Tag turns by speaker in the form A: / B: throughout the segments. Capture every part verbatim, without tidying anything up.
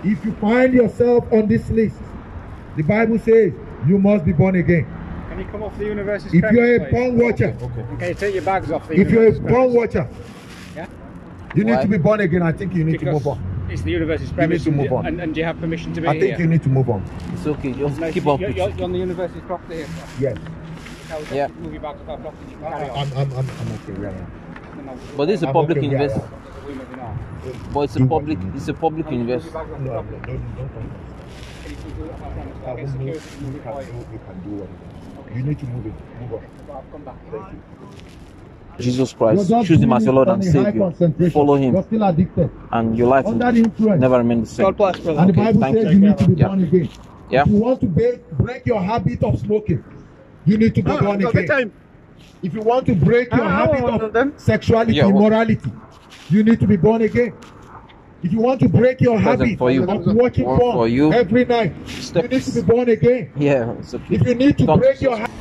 A: If you find yourself on this list, the Bible says you must be born again.
B: Can you come off the university?
A: If you're a porn watcher,
B: okay. Can you take your bags off the
A: if you're a
B: premises?
A: porn watcher,
B: yeah,
A: you
C: Why?
A: need to be born again. I think you need
B: because
A: to move on.
B: It's the university's
A: You
B: premise.
A: need to move on.
B: And, and do you have permission to be
A: I
B: here?
A: think you need to move on.
C: It's okay, just
B: No,
C: keep
B: you're,
C: on.
B: you're, you're on the university's property here. Sir.
A: Yes.
B: Okay,
C: Yeah.
B: Move your bags off our property. You can carry on.
A: I'm, I'm, I'm, I'm okay. Where I am.
B: No, no,
C: But this is a
A: I'm
C: public
A: okay, yeah.
C: investment.
B: we're moving on.
C: But it's a
A: Do
C: public.
A: what you
C: It's a public
B: Move your
C: investment.
B: bags off the
A: No, no,
B: property.
A: don't, don't come.
B: Can you please move it off our premise?
A: I
B: I'll get
A: won't move.
B: security to move
A: You
B: it
A: can
B: for
A: do,
B: you.
A: you can do whatever. You need to move it. Move on.
B: I'll come back.
A: Thank you.
C: Jesus
A: You're
C: Christ,
A: just
C: choose Him as
A: doing
C: your
A: it
C: Lord and
A: on a high
C: Savior.
A: concentration.
C: Follow Him,
A: You're still addicted.
C: and your life
A: Under the
C: will
A: influence.
C: never remain the same.
B: God bless, brother.
A: And the
C: Okay,
A: Bible
C: thank
A: says
C: you.
A: you need to be
C: Yeah.
A: born again.
C: Yeah.
A: If you want to break, break your habit of smoking, you need to be
B: Ah,
A: born
B: got the
A: again.
B: time.
A: If you want to break your
B: Ah,
A: habit
B: one
A: of
B: of them.
A: sexuality,
C: Yeah, well-
A: immorality, you need to be born again. If you want to break your
C: Present
A: habit
C: for you.
A: of watching
C: Or
A: porn
C: for you.
A: every night,
C: Steps.
A: you need to be born again.
C: Yeah, it's okay.
A: If you need to
C: Come.
A: break your habit,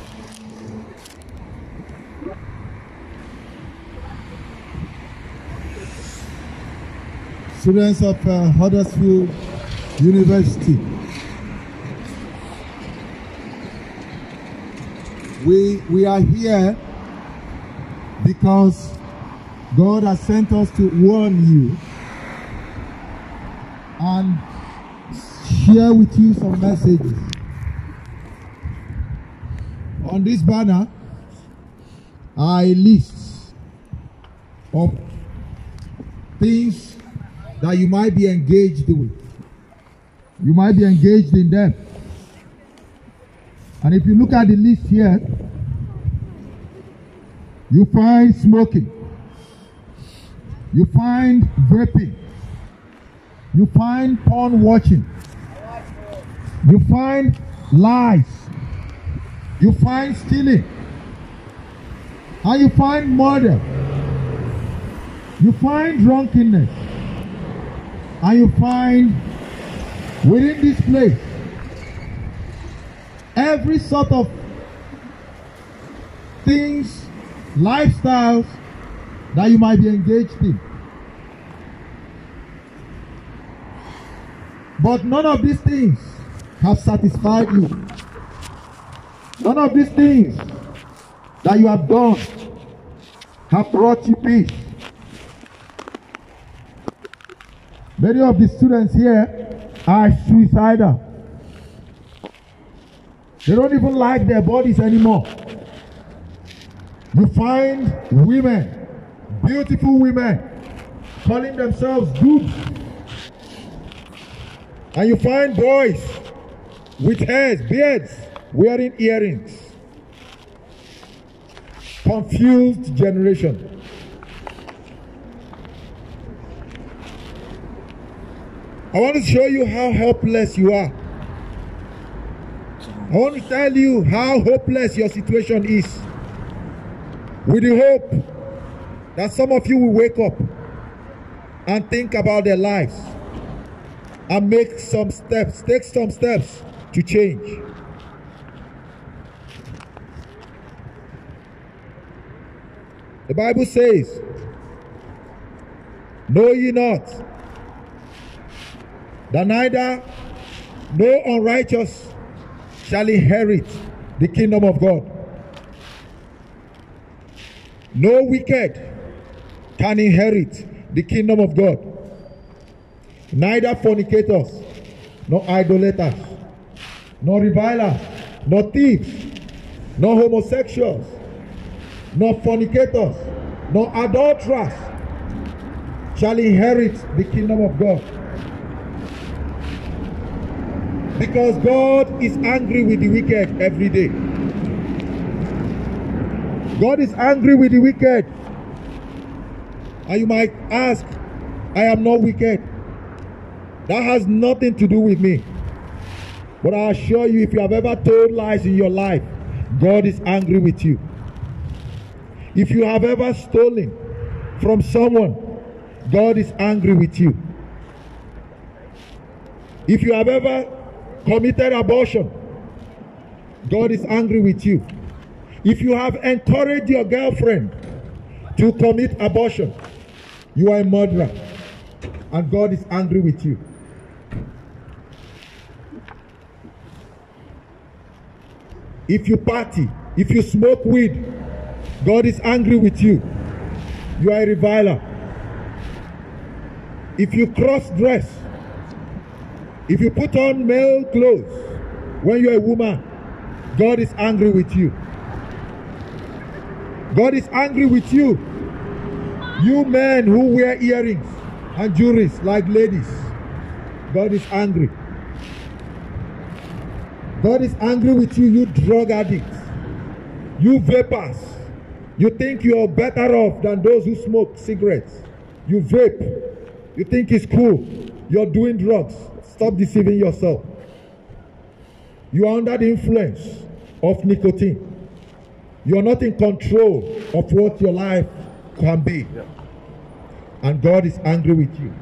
D: Students of uh, Huddersfield University, we we are here because God has sent us to warn you and share with you some messages. On this banner are a list of things that you might be engaged with. You might be engaged in them. And if you look at the list here, you find smoking, you find vaping, you find porn watching, you find lies, you find stealing, and you find murder, you find drunkenness, and you find within this place every sort of things, lifestyles that you might be engaged in. But none of these things have satisfied you. None of these things that you have done have brought you peace. Many of the students here are suicidal. They don't even like their bodies anymore. You find women, beautiful women, calling themselves good. And you find boys with hairs, beards, wearing earrings. Confused generation. I want to show you how helpless you are. I want to tell you how hopeless your situation is. With the hope that some of you will wake up and think about their lives and make some steps, take some steps to change. The Bible says, know ye not that neither no unrighteous shall inherit the kingdom of God. No wicked can inherit the kingdom of God. Neither fornicators, nor idolaters, nor revilers, nor thieves, nor homosexuals, nor fornicators, nor adulterers shall inherit the kingdom of God. Because God is angry with the wicked every day. God is angry with the wicked. And you might ask, I am not wicked. That has nothing to do with me. But I assure you, if you have ever told lies in your life, God is angry with you. If you have ever stolen from someone, God is angry with you. If you have ever committed abortion, God is angry with you. If you have encouraged your girlfriend to commit abortion, you are a murderer, and God is angry with you. If you party, if you smoke weed, God is angry with you. You are a reviler. If you cross-dress, if you put on male clothes when you're a woman, God is angry with you. God is angry with you. You men who wear earrings and jewelry like ladies, God is angry. God is angry with you, you drug addicts, you vapors. You think you're better off than those who smoke cigarettes. You vape. You think it's cool. You're doing drugs. Stop deceiving yourself. You are under the influence of nicotine. You are not in control of what your life can be. And God is angry with you.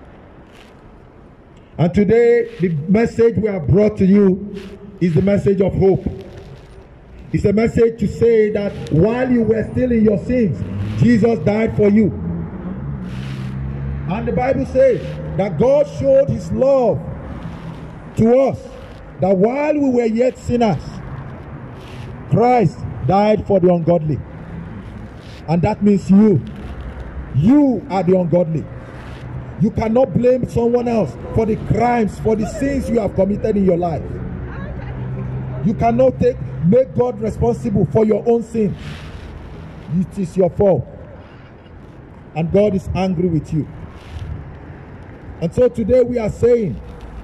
D: And today, the message we have brought to you is the message of hope. It's a message to say that while you were still in your sins, Jesus died for you. And the Bible says that God showed his love to us, that while we were yet sinners, Christ died for the ungodly. And that means you. You are the ungodly. You cannot blame someone else for the crimes, for the sins you have committed in your life. You cannot take, make God responsible for your own sin. It is your fault. And God is angry with you. And so today we are saying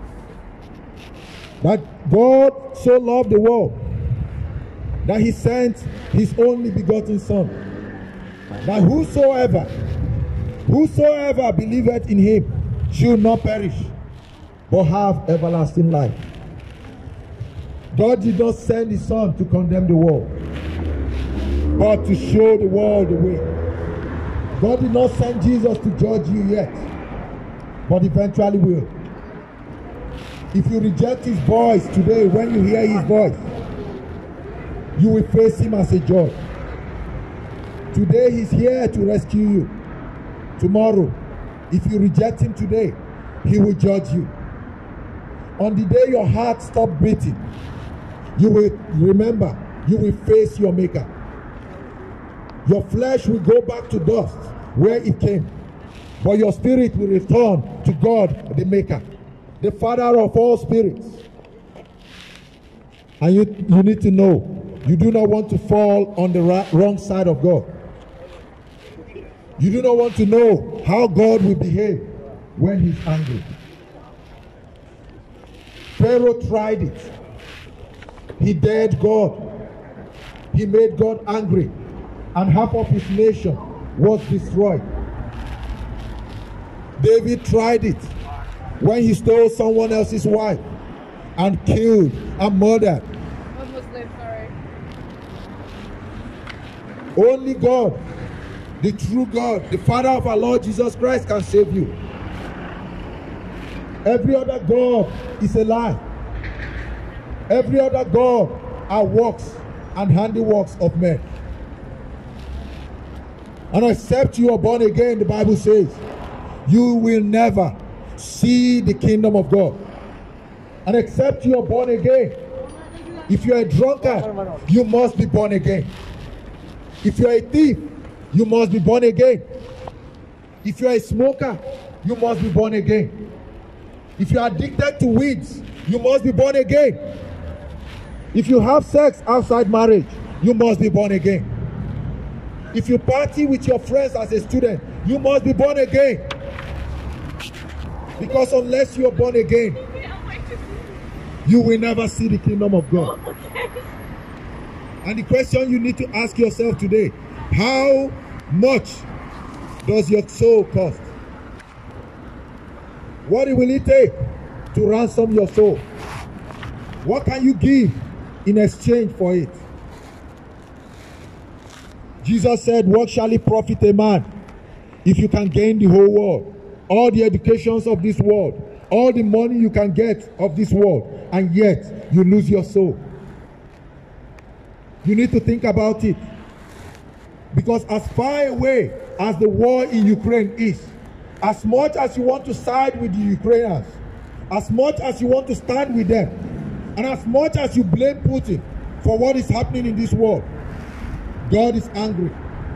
D: that God so loved the world that he sent his only begotten Son, that whosoever, whosoever believeth in him should not perish, but have everlasting life. God did not send his Son to condemn the world, but to show the world the way. God did not send Jesus to judge you yet, but eventually will. If you reject his voice today, when you hear his voice, you will face him as a judge. Today he's here to rescue you. Tomorrow, if you reject him today, he will judge you. On the day your heart stops beating, you will remember, you will face your maker. Your flesh will go back to dust where it came, but your spirit will return to God, the maker, the Father of all spirits. And you, you need to know, you do not want to fall on the right, wrong side of God. You do not want to know how God will behave when he's angry. Pharaoh tried it. He dared God. He made God angry. And half of his nation was destroyed. David tried it when he stole someone else's wife and killed and murdered.
E: One Muslim, sorry.
D: Only God, the true God, the Father of our Lord Jesus Christ, can save you. Every other God is a lie. Every other God are works and handiworks of men. And except you are born again, the Bible says, you will never see the kingdom of God. And except you are born again, if you are a drunkard, you must be born again. If you are a thief, you must be born again. If you are a smoker, you must be born again. If you are addicted to weeds, you must be born again. If you have sex outside marriage, you must be born again. If you party with your friends as a student, you must be born again. Because unless you are born again, you will never see the kingdom of God. And the question you need to ask yourself today, how much does your soul cost? What will it take to ransom your soul? What can you give in exchange for it? Jesus said, what shall it profit a man if you can gain the whole world, all the educations of this world, all the money you can get of this world, and yet you lose your soul? You need to think about it. Because as far away as the war in Ukraine is, as much as you want to side with the Ukrainians, as much as you want to stand with them, and as much as you blame Putin for what is happening in this world. God is angry.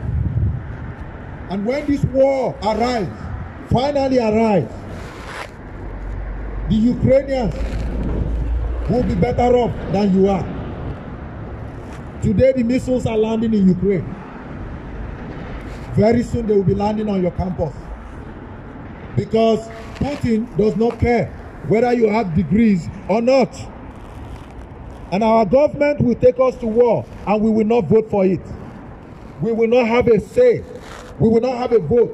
D: And when this war arrives, finally arrives, the Ukrainians will be better off than you are. Today the missiles are landing in Ukraine. Very soon they will be landing on your campus. Because Putin does not care whether you have degrees or not. And our government will take us to war and we will not vote for it. We will not have a say. We will not have a vote.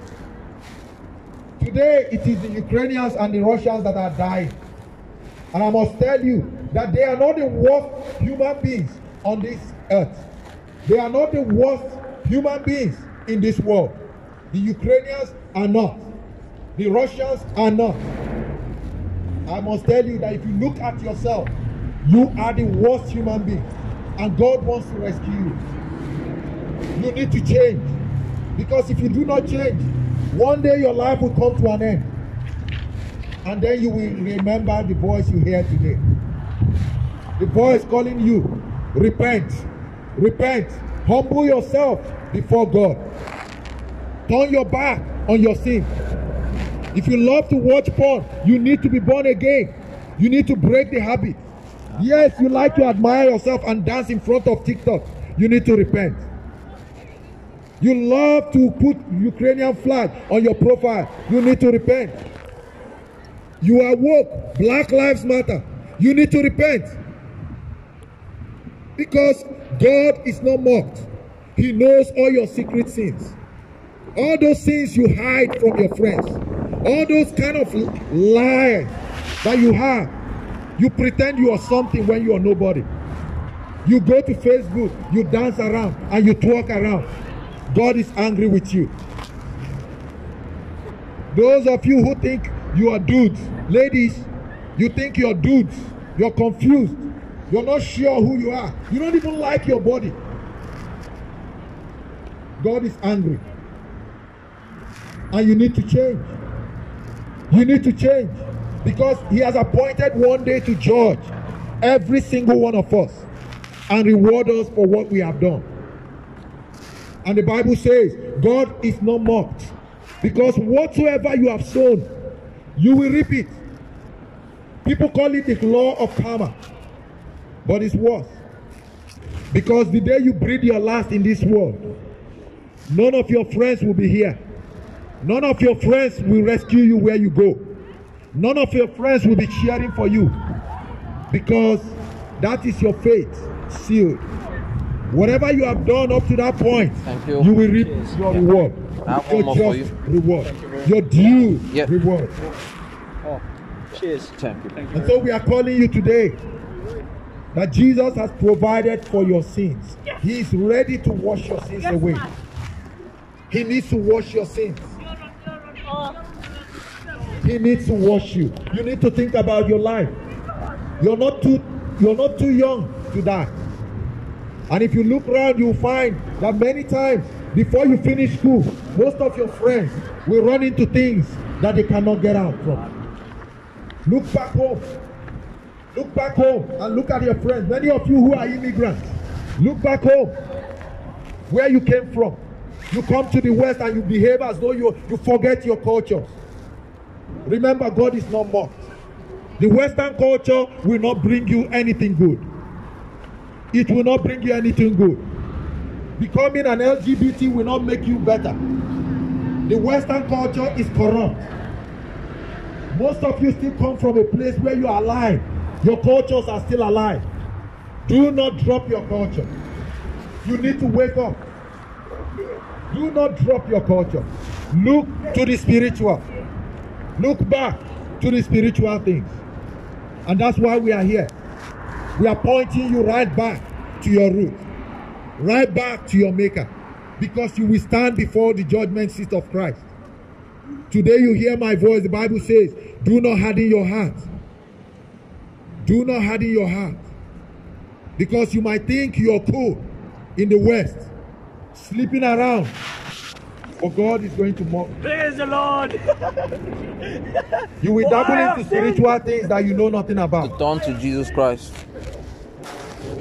D: Today it is the Ukrainians and the Russians that are dying. And I must tell you that they are not the worst human beings on this earth. They are not the worst human beings in this world. The Ukrainians are not. The Russians are not. I must tell you that if you look at yourself, you are the worst human being. And God wants to rescue you. You need to change. Because if you do not change, one day your life will come to an end. And then you will remember the voice you hear today. The voice calling you, repent, repent, humble yourself before God. Turn your back on your sin. If you love to watch porn, you need to be born again. You need to break the habit. Yes, you like to admire yourself and dance in front of TikTok. You need to repent. You love to put Ukrainian flag on your profile. You need to repent. You are woke. Black Lives Matter. You need to repent. Because God is not mocked. He knows all your secret sins. All those sins you hide from your friends. All those kind of lies that you have. You pretend you are something when you are nobody. You go to Facebook, you dance around and you twerk around. God is angry with you. Those of you who think you are dudes, ladies, you think you're dudes, you're confused, you're not sure who you are, you don't even like your body. God is angry. And you need to change. You need to change. Because he has appointed one day to judge every single one of us and reward us for what we have done. And the Bible says, God is not mocked. Because whatsoever you have sown, you will reap it. People call it the law of karma. But it's worse. Because the day you breathe your last in this world, none of your friends will be here. None of your friends will rescue you where you go. None of your friends will be cheering for you. Because that is your fate sealed. Whatever you have done up to that point,
C: Thank you.
D: you will reap
C: Cheers.
D: your
C: Yeah.
D: reward.
C: I have
D: Your
C: one more for
D: just
C: you.
D: reward. Your due
C: Yep.
D: reward.
B: Oh, cheers.
C: Thank you.
B: Thank you.
D: And so we are calling you today that Jesus has provided for your sins. He is ready to wash your sins away. He needs to wash your sins. He needs to wash you. You need to think about your life. You're not too, you're not too young to die. And if you look around, you'll find that many times before you finish school, most of your friends will run into things that they cannot get out from. Look back home. Look back home and look at your friends. Many of you who are immigrants, look back home where you came from. You come to the West and you behave as though you, you forget your culture. Remember, God is not mocked. The Western culture will not bring you anything good. It will not bring you anything good. Becoming an L G B T will not make you better. The Western culture is corrupt. Most of you still come from a place where you are alive. Your cultures are still alive. Do not drop your culture. You need to wake up. Do not drop your culture. Look to the spiritual. Look back to the spiritual things. And that's why we are here. We are pointing you right back to your root. Right back to your maker. Because you will stand before the judgment seat of Christ. Today you hear my voice. The Bible says, do not harden your heart. Do not harden your heart. Because you might think you're cool in the West, sleeping around. But God is going to mock.
B: Praise the Lord.
D: You will dabble into spiritual things that you know nothing about.
C: Turn to Jesus Christ.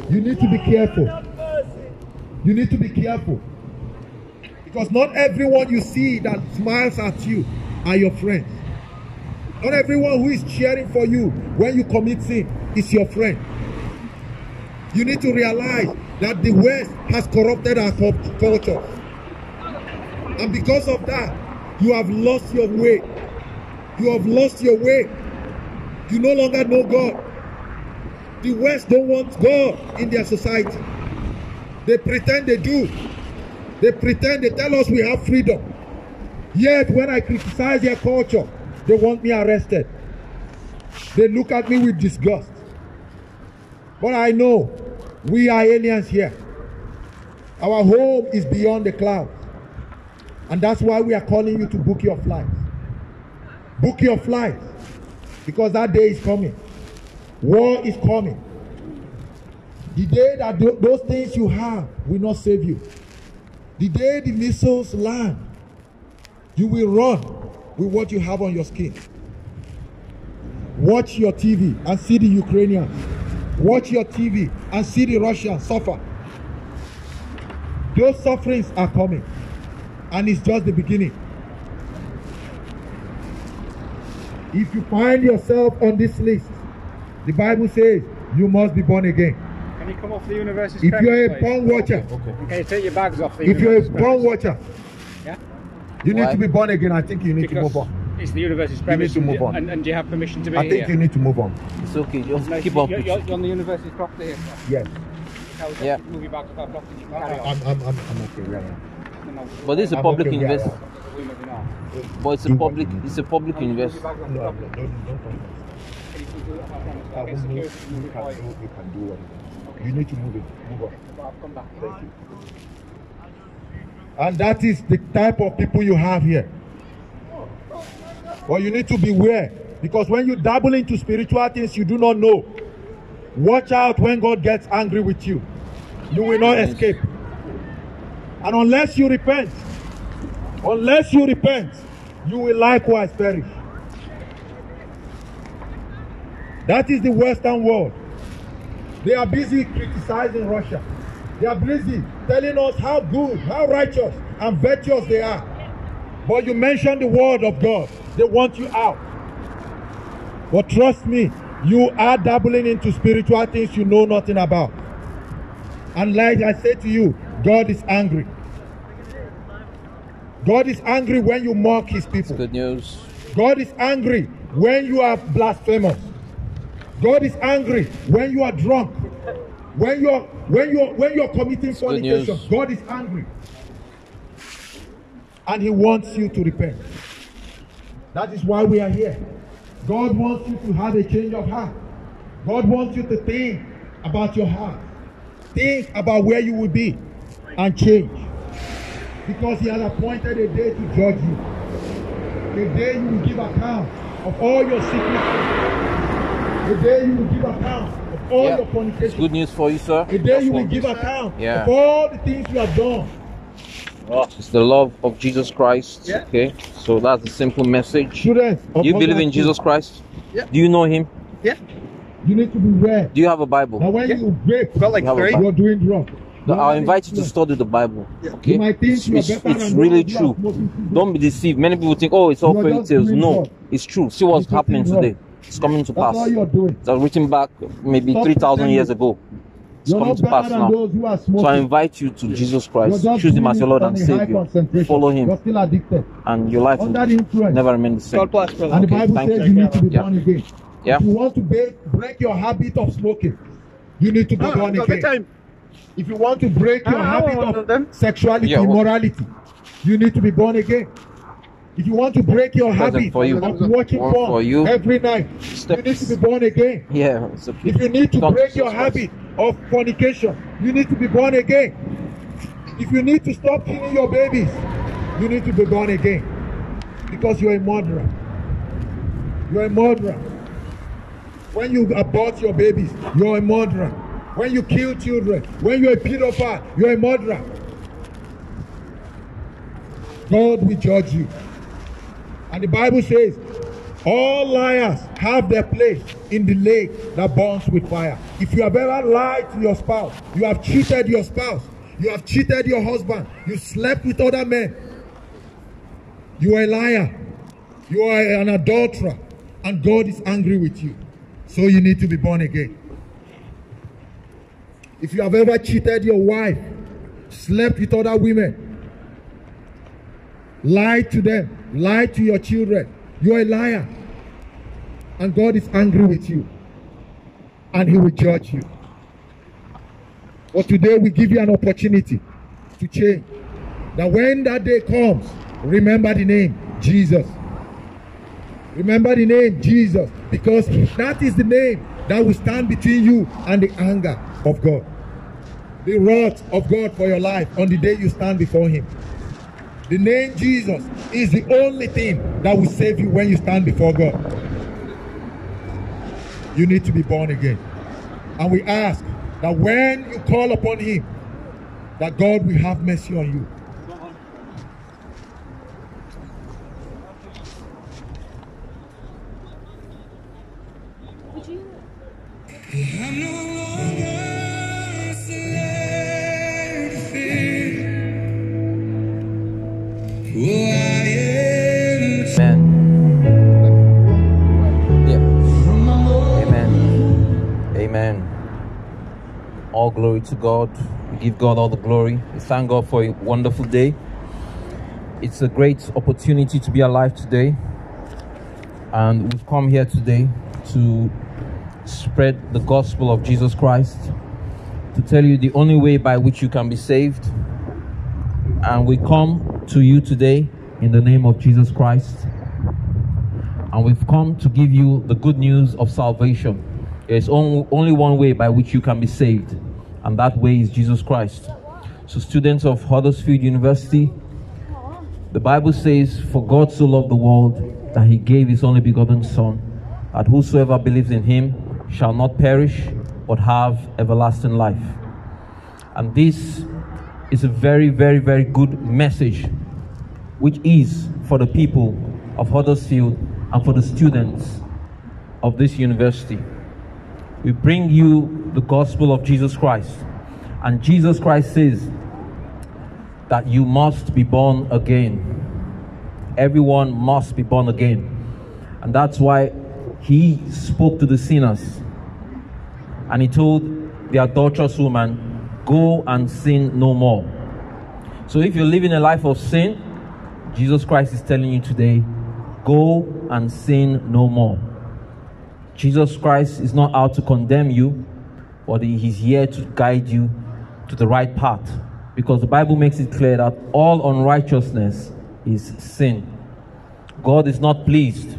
D: You need to be careful. You need to be careful. Because not everyone you see that smiles at you are your friends. Not everyone who is cheering for you when you commit sin is your friend. You need to realize that the West has corrupted our culture. And because of that, you have lost your way. You have lost your way. You no longer know God. The West don't want God in their society. They pretend they do. They pretend, they tell us we have freedom. Yet when I criticize their culture, they want me arrested. They look at me with disgust. But I know we are aliens here. Our home is beyond the clouds. And that's why we are calling you to book your flights. Book your flights. Because that day is coming. War is coming. The day that th those things you have will not save you. The day the missiles land, you will run with what you have on your skin. Watch your T V and see the Ukrainians. Watch your T V and see the Russians suffer. Those sufferings are coming. And it's just the beginning. If you find yourself on this list, the Bible says you must be born again.
B: Can you come off the university?
D: If you're a porn watcher,
B: Okay. Can you take your bags off the
D: if you're a
B: university
D: porn
B: premises?
D: watcher,
B: Yeah?
D: you need
C: Why?
D: to be born again. I think you need
B: Because
D: to move on.
B: it's the university's
D: You need
B: premises.
D: to move on.
B: And, and do you have permission to be
D: I
B: here?
D: think you need to move on.
C: It's okay, just
B: No,
C: keep
B: you-
C: up
B: you're,
C: with
B: you're,
C: it.
B: you're on the university's property here. sir.
D: Yes.
B: Tell us
C: Yeah.
B: to Move your bags off our property. You can carry on.
D: I'm, I'm, I'm, I'm okay. Yeah, yeah.
B: No, no,
C: But this is a
D: I'm
C: public
D: okay, yeah,
C: university.
B: we move it now.
C: But it's a
D: Do
C: public,
D: what you
C: it's a public
B: Move your
C: university.
B: bags off the
D: No, no,
B: property.
D: don't, don't talk.
B: Can you move it off our premise?
D: I
B: I'll get
D: will move.
B: security to move
D: You
B: it
D: can
B: for
D: do,
B: you.
D: you can do whatever. You need to move it. Move on.
B: I'll come back.
D: Thank you. And that is the type of people you have here. But you need to beware, because when you dabble into spiritual things you do not know, watch out when God gets angry with you. You will not escape. And unless you repent, unless you repent, you will likewise perish. That is the Western world. They are busy criticizing Russia. They are busy telling us how good, how righteous and virtuous they are. But you mention the word of God, they want you out. But trust me, you are dabbling into spiritual things you know nothing about. And like I say to you, God is angry. God is angry when you mock his people.
C: Good news.
D: God is angry when you are blasphemous. God is angry when you are drunk. When you are when you are, when you are committing fornication.
C: news.
D: God is angry. And he wants you to repent. That is why we are here. God wants you to have a change of heart. God wants you to think about your heart. Think about where you will be and change. Because he has appointed a day to judge you. The day you will give account of all your secrets. The day you will give account of all
C: Yeah.
D: your
C: It's
D: fornication.
C: good news for you, sir.
D: The day you will give account
C: Yeah.
D: of all the things you have done.
C: It's the love of Jesus Christ. Okay, so that's a simple message.
D: Students,
C: Do you
D: upon
C: believe
D: that
C: in
D: truth,
C: Jesus Christ?
B: Yeah.
C: Do you know him?
D: You need to beware.
C: Do you have a Bible?
D: Now when
B: Yeah.
D: you break,
B: Got like
C: You have a
B: three.
C: Bible.
D: you are doing wrong.
C: No,
D: Now
C: I'll
D: when
C: invite you to
D: break,
C: study the Bible. Okay,
D: You might think
C: it's,
D: you are
C: it's,
D: better
C: it's
D: than
C: really
D: those who are
C: true.
D: smoking cigarettes.
C: Don't be deceived. Many people think, oh, it's all
D: You are
C: fairy
D: just
C: tales.
D: doing
C: No,
D: wrong.
C: it's true. See what's
D: You're
C: happening
D: doing wrong.
C: today. It's coming to
D: That's
C: pass.
D: all you are doing.
C: It's written back maybe
D: Stop
C: three thousand years
D: pretending.
C: ago. It's
D: You're
C: coming
D: not
C: to
D: better
C: pass
D: than
C: now.
D: those who are smoking.
C: So I invite you to Jesus
D: You're
C: Christ.
D: just
C: Choose him
D: doing
C: as your
D: it
C: Lord
D: on
C: and
D: a high
C: Savior.
D: concentration.
C: Follow
D: You're
C: him,
D: still addicted.
C: and your life
D: Under
C: will
D: the influence.
C: never remain the same.
B: God bless, brother.
D: And the
C: Okay,
D: Bible
C: thank
D: says
C: you.
D: you need to be
C: Yeah.
D: born again.
C: Yeah.
D: If you want to break, break your habit of smoking, you need to be
B: Ah,
D: born
B: got the
D: again.
B: time.
D: If you want to break your
B: Ah, I
D: habit
B: want
D: of
B: them.
D: sexuality,
C: Yeah, well-
D: immorality, you need to be born again. If you want to break your
C: Present
D: habit
C: for you.
D: of watching
C: One
D: porn
C: for you.
D: every night,
C: Steps.
D: you need to be born again.
C: Yeah, it's okay.
D: If you need to
C: Come
D: break your
C: Jesus Christ.
D: habit of fornication, you need to be born again. If you need to stop killing your babies, you need to be born again. Because you're a murderer. You're a murderer. When you abort your babies, you're a murderer. When you kill children, when you're a pedophile, you're a murderer. God will judge you. And the Bible says, all liars have their place in the lake that burns with fire. If you have ever lied to your spouse, you have cheated your spouse, you have cheated your husband, you slept with other men, you are a liar, you are an adulterer, and God is angry with you. So you need to be born again. If you have ever cheated your wife, slept with other women, lied to them, lied to your children, you are a liar. And God is angry with you. And he will judge you. But today we give you an opportunity to change. That when that day comes, remember the name Jesus. Remember the name Jesus. Because that is the name that will stand between you and the anger of God. The wrath of God for your life on the day you stand before him. The name Jesus is the only thing that will save you when you stand before God. You need to be born again. And we ask that when you call upon him, that God will have mercy on you.
F: I'm no longer a slave to fear. Who I am.
C: Amen. Yeah. Amen. Amen. All glory to God. We give God all the glory. We thank God for a wonderful day. It's a great opportunity to be alive today. And we've come here today to spread the gospel of Jesus Christ, to tell you the only way by which you can be saved. And we come to you today in the name of Jesus Christ, and we've come to give you the good news of salvation. There's only, only one way by which you can be saved, and that way is Jesus Christ. So students of Huddersfield University, the Bible says, for God so loved the world that he gave his only begotten Son, that whosoever believes in him shall not perish, but have everlasting life. And this is a very, very, very good message, which is for the people of Huddersfield and for the students of this university. We bring you the gospel of Jesus Christ. And Jesus Christ says that you must be born again. Everyone must be born again. And that's why he spoke to the sinners, and he told the adulterous woman, go and sin no more. So if you're living a life of sin, Jesus Christ is telling you today, go and sin no more. Jesus Christ is not out to condemn you, but he's here to guide you to the right path, because the Bible makes it clear that all unrighteousness is sin. God is not pleased.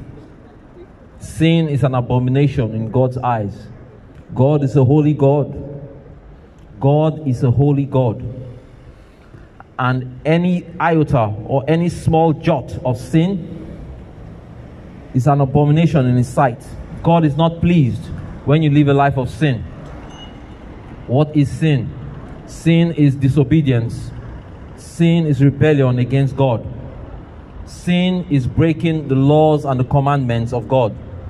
C: Sin is an abomination in God's eyes. God is a holy God. God is a holy God. And any iota or any small jot of sin is an abomination in his sight. God is not pleased when you live a life of sin. What is sin? Sin is disobedience. Sin is rebellion against God. Sin is breaking the laws and the commandments of God.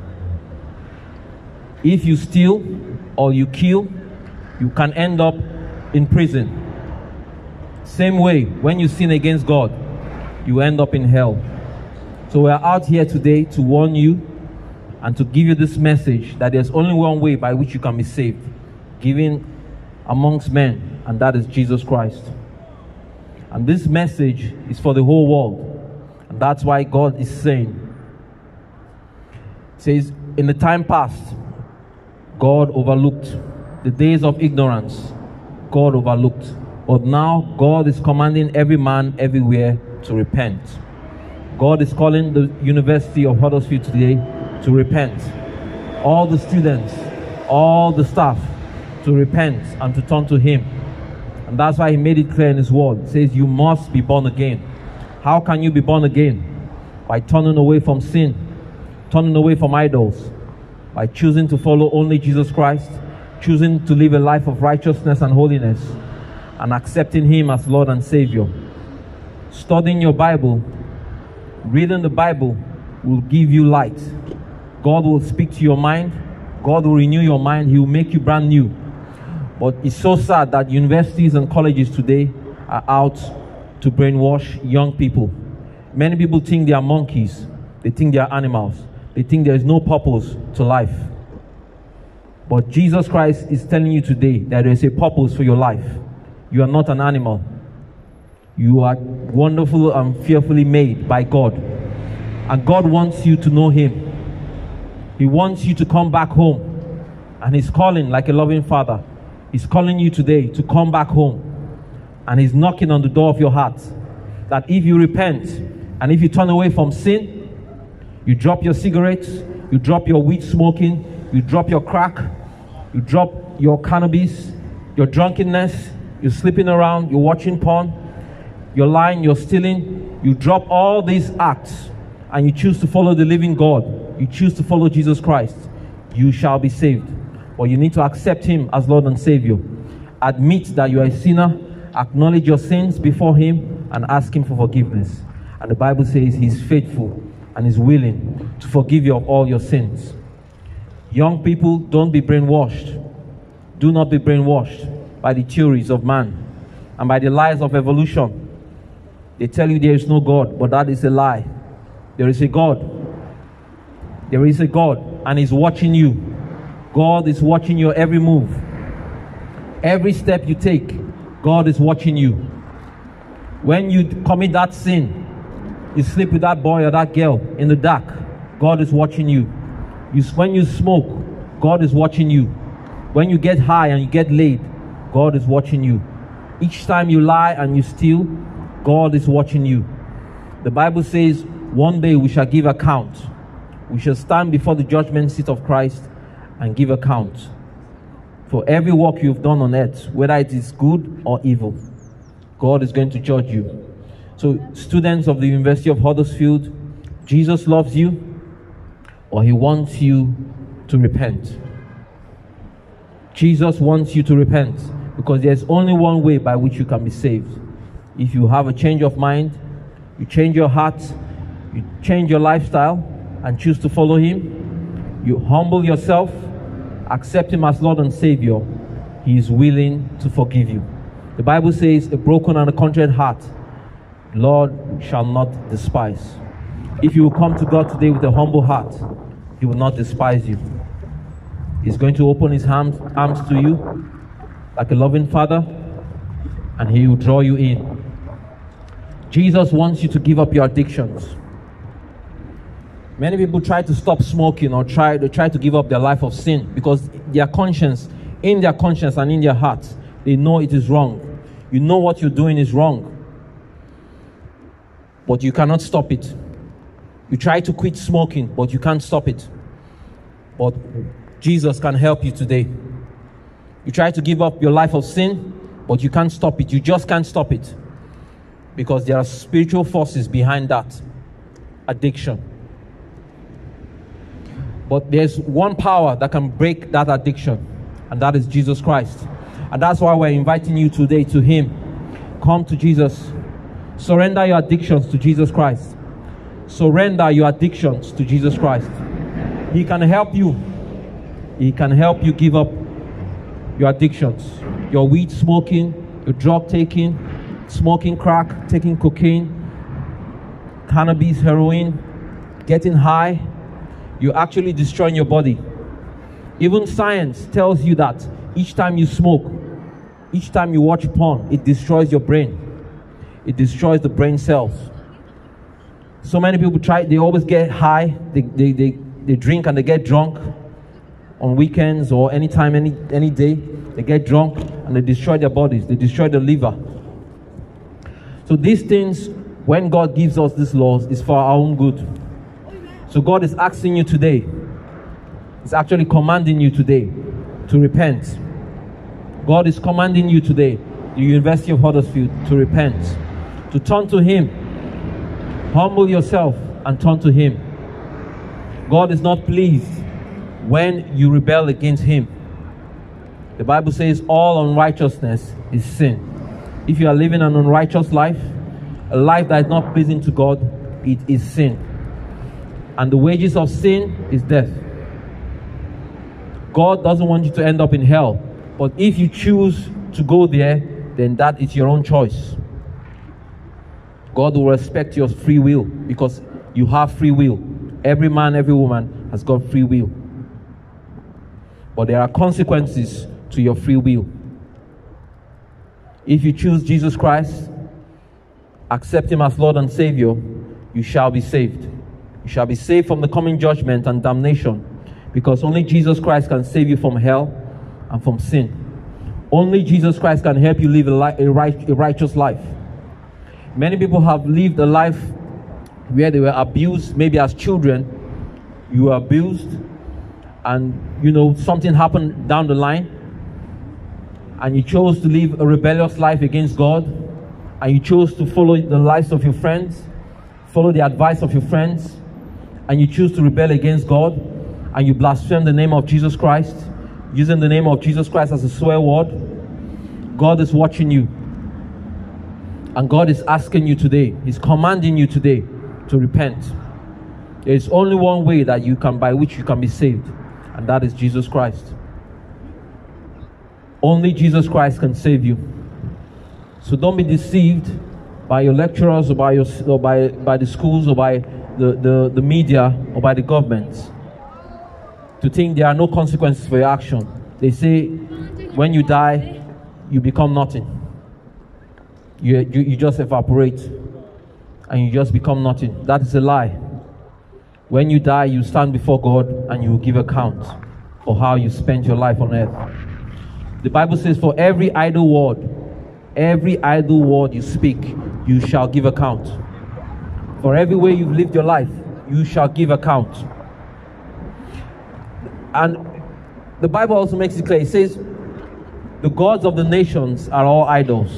C: If you steal or you kill, you can end up in prison. Same way, when you sin against God, you end up in hell. So we're out here today to warn you and to give you this message that there's only one way by which you can be saved, given amongst men, and that is Jesus Christ. And this message is for the whole world. And that's why God is saying, it says, in the time past, God overlooked the days of ignorance. God overlooked. But now God is commanding every man everywhere to repent. God is calling the University of Huddersfield today to repent. All the students, all the staff to repent and to turn to him. And that's why he made it clear in his word. It says you must be born again. How can you be born again? By turning away from sin, turning away from idols, by choosing to follow only Jesus Christ, choosing to live a life of righteousness and holiness, and accepting him as Lord and Savior. Studying your Bible, reading the Bible will give you light. God will speak to your mind. God will renew your mind. He will make you brand new. But it's so sad that universities and colleges today are out to brainwash young people. Many people think they are monkeys. They think they are animals. They think there is no purpose to life. But Jesus Christ is telling you today that there is a purpose for your life. You are not an animal. You are wonderful and fearfully made by God. And God wants you to know Him. He wants you to come back home. And He's calling like a loving father. He's calling you today to come back home. And He's knocking on the door of your heart. That if you repent and if you turn away from sin, you drop your cigarettes, you drop your weed smoking, you drop your crack, you drop your cannabis, your drunkenness, you're sleeping around, you're watching porn, you're lying, you're stealing, you drop all these acts and you choose to follow the living God, you choose to follow Jesus Christ, you shall be saved. But you need to accept Him as Lord and Savior. Admit that you are a sinner, acknowledge your sins before Him and ask Him for forgiveness. And the Bible says He's faithful and is willing to forgive you of all your sins. Young people, don't be brainwashed. Do not be brainwashed by the theories of man and by the lies of evolution. They tell you there is no God, but that is a lie. There is a God. There is a God, and He's watching you. God is watching your every move. Every step you take, God is watching you. When you commit that sin, you sleep with that boy or that girl in the dark, God is watching you. You when you smoke, God is watching you. When you get high and you get laid, God is watching you. Each time you lie and you steal, God is watching you. The Bible says, one day we shall give account. We shall stand before the judgment seat of Christ and give account for every work you've done on earth, whether it is good or evil. God is going to judge you. So, students of the University of Huddersfield, Jesus loves you, or He wants you to repent. Jesus wants you to repent, because there's only one way by which you can be saved. If you have a change of mind, you change your heart, you change your lifestyle, and choose to follow Him, you humble yourself, accept Him as Lord and Savior, He is willing to forgive you. The Bible says, a broken and a contrite heart, Lord shall not despise. If you will come to God today with a humble heart, He will not despise you. He's going to open His arms, arms to you like a loving father, and He will draw you in. Jesus wants you to give up your addictions. Many people try to stop smoking or try, they try to give up their life of sin because their conscience, in their conscience and in their hearts, they know it is wrong. You know what you're doing is wrong, but you cannot stop it. You try to quit smoking, but you can't stop it. But Jesus can help you today. You try to give up your life of sin, but you can't stop it. You just can't stop it, because there are spiritual forces behind that addiction. But there's one power that can break that addiction, and that is Jesus Christ. And that's why we're inviting you today to Him. Come to Jesus. Surrender your addictions to Jesus Christ. Surrender your addictions to Jesus Christ. He can help you. He can help you give up your addictions. Your weed smoking, your drug taking, smoking crack, taking cocaine, cannabis, heroin, getting high. You're actually destroying your body. Even science tells you that each time you smoke, each time you watch porn, it destroys your brain. It destroys the brain cells. So many people try, they always get high, they, they, they, they drink and they get drunk on weekends or anytime, any, any day. They get drunk and they destroy their bodies. They destroy the liver. So these things, when God gives us these laws, is for our own good. So God is asking you today, He's actually commanding you today to repent. God is commanding you today, the University of Huddersfield, to repent, to turn to Him. Humble yourself and turn to Him. God is not pleased when you rebel against Him. The Bible says all unrighteousness is sin. If you are living an unrighteous life, a life that is not pleasing to God, it is sin. And the wages of sin is death. God doesn't want you to end up in hell. But if you choose to go there, then that is your own choice. God will respect your free will because you have free will. Every man, every woman has got free will. But there are consequences to your free will. If you choose Jesus Christ, accept Him as Lord and Savior, you shall be saved. You shall be saved from the coming judgment and damnation, because only Jesus Christ can save you from hell and from sin. Only Jesus Christ can help you live a, li- a, right, a righteous life. Many people have lived a life where they were abused, maybe as children. You were abused, and you know something happened down the line, and you chose to live a rebellious life against God, and you chose to follow the lives of your friends, follow the advice of your friends, and you choose to rebel against God, and you blaspheme the name of Jesus Christ, using the name of Jesus Christ as a swear word. God is watching you, and God is asking you today, He's commanding you today to repent. There is only one way that you can, by which you can be saved, and that is Jesus Christ. Only Jesus Christ can save you. So don't be deceived by your lecturers, or by your or by by the schools, or by the, the, the media, or by the government, to think there are no consequences for your action. They say when you die, you become nothing. You, you, you just evaporate, and you just become nothing. That is a lie. When you die, you stand before God, and you will give account for how you spent your life on earth. The Bible says, for every idle word, every idle word you speak, you shall give account. For every way you've lived your life, you shall give account. And the Bible also makes it clear. It says, the gods of the nations are all idols.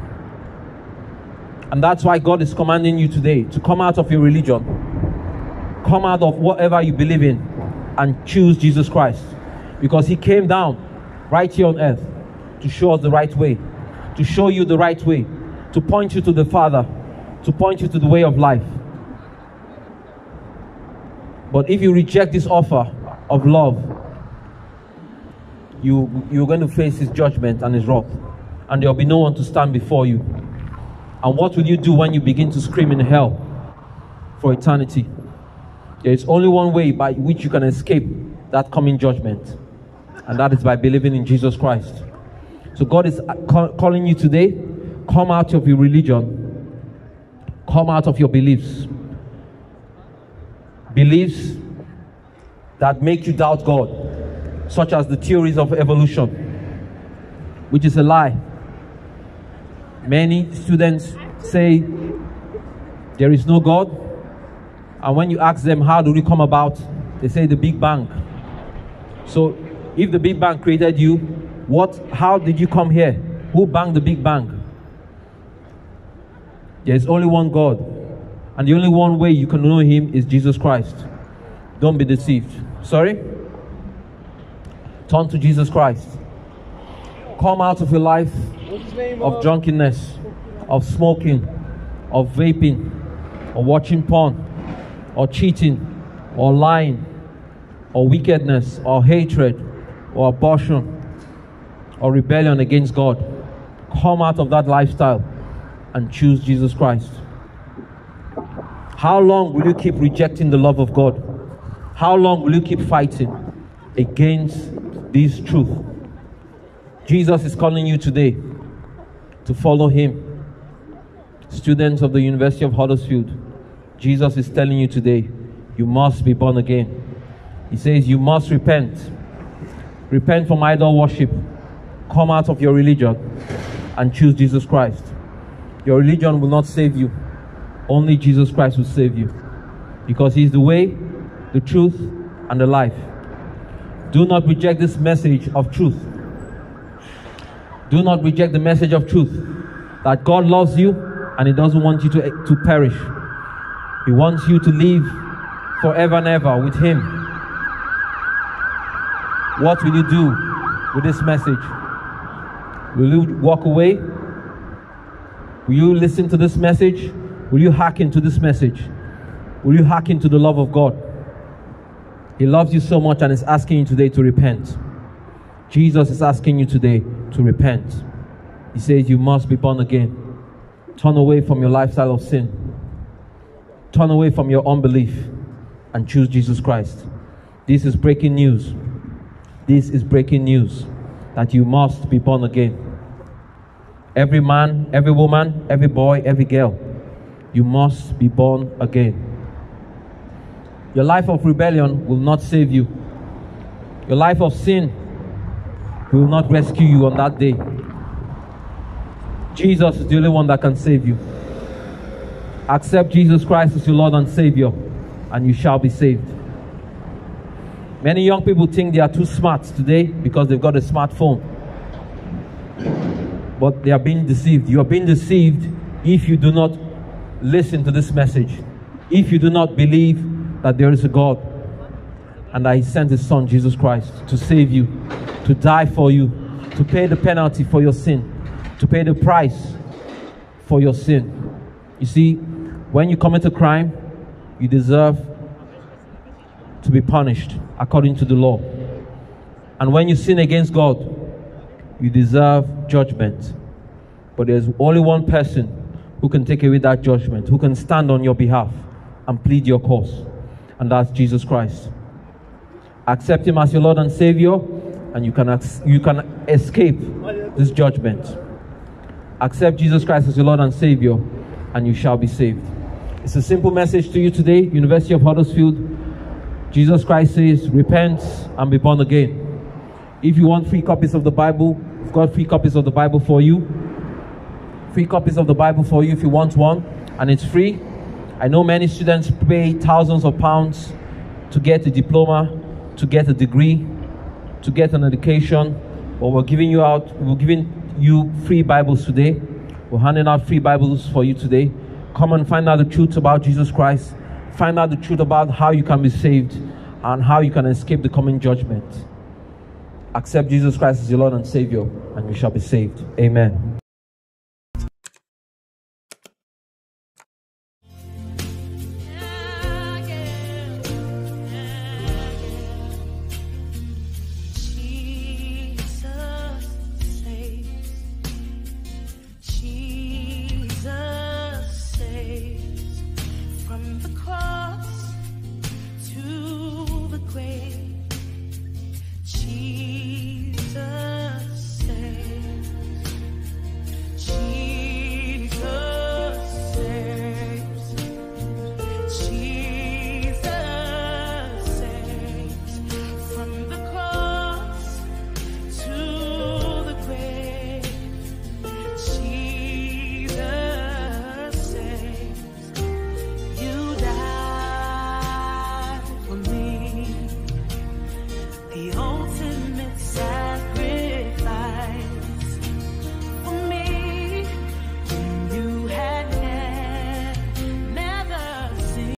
C: And that's why God is commanding you today to come out of your religion, come out of whatever you believe in, and choose Jesus Christ. Because He came down right here on earth to show us the right way, to show you the right way, to point you to the Father, to point you to the way of life. But if you reject this offer of love, you, you're going to face His judgment and His wrath, and there will be no one to stand before you. And what will you do when you begin to scream in hell for eternity? There is only one way by which you can escape that coming judgment, and that is by believing in Jesus Christ. So God is call, calling you today, come out of your religion, come out of your beliefs. Beliefs that make you doubt God, such as the theories of evolution, which is a lie. Many students say there is no God, and when you ask them how do we come about, they say the Big Bang. So if the Big Bang created you, what, how did you come here? Who banged the Big Bang? There is only one God, and the only one way you can know Him is Jesus Christ. Don't be deceived. Sorry? Turn to Jesus Christ. Come out of your life of drunkenness, of smoking, of vaping, or watching porn, or cheating, or lying, or wickedness, or hatred, or abortion, or rebellion against God. Come out of that lifestyle and choose Jesus Christ. How long will you keep rejecting the love of God? How long will you keep fighting against this truth? Jesus is calling you today to follow Him. Students of the University of Huddersfield, Jesus is telling you today, you must be born again. He says you must repent. Repent from idol worship. Come out of your religion and choose Jesus Christ. Your religion will not save you. Only Jesus Christ will save you, because He is the way, the truth, and the life. Do not reject this message of truth. Do not reject the message of truth, that God loves you and He doesn't want you to, to perish. He wants you to live forever and ever with Him. What will you do with this message? Will you walk away? Will you listen to this message? Will you hearken to this message? Will you hearken to the love of God? He loves you so much and is asking you today to repent. Jesus is asking you today to repent. He says you must be born again. Turn away from your lifestyle of sin. Turn away from your unbelief and choose Jesus Christ. This is breaking news. This is breaking news that you must be born again. Every man, every woman, every boy, every girl, you must be born again. Your life of rebellion will not save you. Your life of sin will not rescue you on that day. Jesus is the only one that can save you. Accept Jesus Christ as your Lord and Savior, and you shall be saved. Many young people think they are too smart today because they've got a smartphone. But they are being deceived. You are being deceived if you do not listen to this message. If you do not believe that there is a God and that He sent His Son, Jesus Christ, to save you, to die for you, to pay the penalty for your sin, to pay the price for your sin. You see, when you commit a crime, you deserve to be punished according to the law. And when you sin against God, you deserve judgment. But there's only one person who can take away that judgment, who can stand on your behalf and plead your cause, and that's Jesus Christ. Accept Him as your Lord and Savior, and you can, you can escape this judgment. Accept Jesus Christ as your Lord and Savior, and you shall be saved. It's a simple message to you today, University of Huddersfield. Jesus Christ says, repent and be born again. If you want free copies of the Bible, we've got free copies of the Bible for you. Free copies of the Bible for you if you want one, and it's free. I know many students pay thousands of pounds to get a diploma, to get a degree, to get an education, but we're giving you out, we're giving you free Bibles today. We're handing out free Bibles for you today. Come and find out the truth about Jesus Christ. Find out the truth about how you can be saved and how you can escape the coming judgment. Accept Jesus Christ as your Lord and Savior, and you shall be saved. Amen.